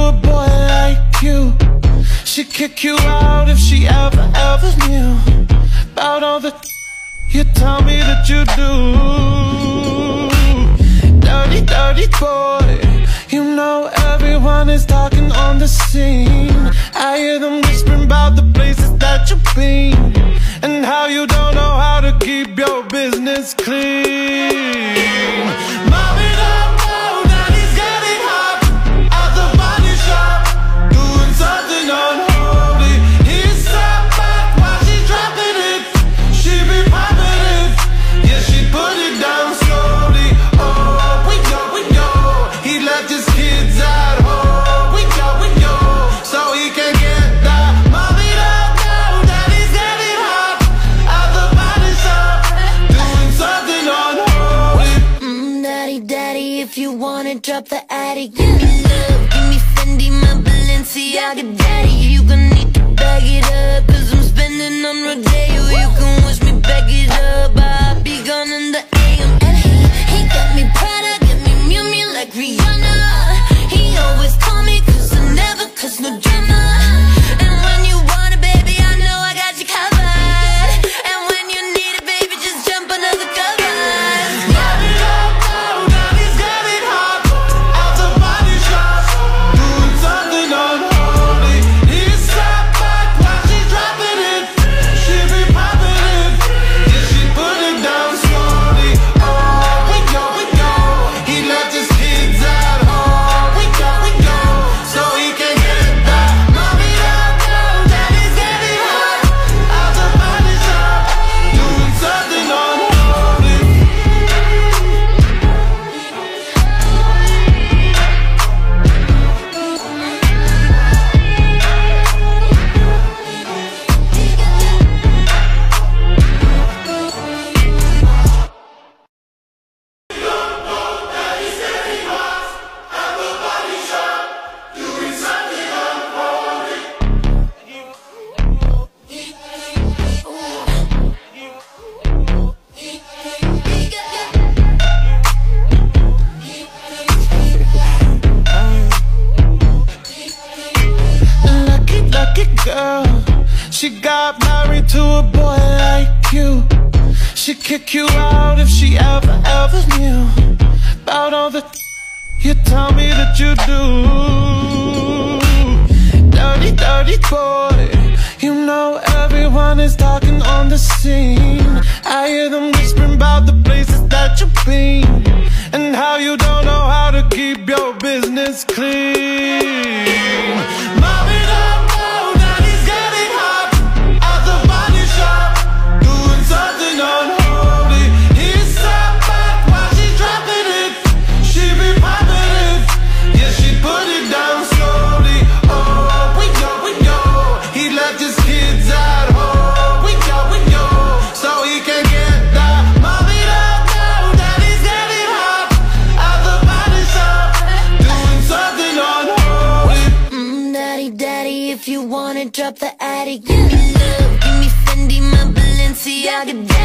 a boy like you. She'd kick you out if she ever knew about all the you tell me that you do. Dirty, dirty boy, you know everyone is talking on the scene. I hear them whispering about the places that you've been, and how you don't know how to keep your business clean. Mommy don't know that he's getting hot at the body shop, doing something unholy. He's sat back while she's dropping it. She be popping it, yeah, she put it down slowly. Oh, we know, he left his kids at home. We know, so he can get that. Mommy don't know that he's getting hot at the body shop, doing something unholy. Daddy, daddy, if you wanna drop the attic, give me love, give me Fendi, my Balenciaga. Daddy, you gon' need to bag it up, 'cause I'm spending on Rodeo. You can wish me back it up, I'll be gone in the AM. And he got me Prada, get me Miu Miu like Rihanna. He always call me 'cause I never cause no drama. And when you want it, baby, I know I got you covered. And when you need it, baby, just jump under the covers. Mommy don't know that he's getting hot at the body shop, doing something unholy. He's sat back while she's dropping it. She be popping it, yeah, she put it down slowly. Oh, we know, he left his kids at home. We know, so he can get that. Mommy don't know that he's getting hot at the body shop, doing something unholy. Lucky girl, she got married to a boy like you. She'd kick you out if she ever knew about all the you tell me that you do. Dirty, dirty boy, you know everyone is talking on the scene. I hear them whispering about the places that you've been, and how you don't know how to keep your business clean. Mommy don't know that he's getting hot at the body shop, doing something unholy. He's sat back while she's dropping it. She be popping it, yeah, she put it down slowly. Oh, we know, he left his kids at home. We know, so he can get that. Mommy don't know that he's getting hot at the body shop, doing something unholy. Daddy, daddy, if you wanna drop the attic, give me love, give me Fendi, my Balenciaga.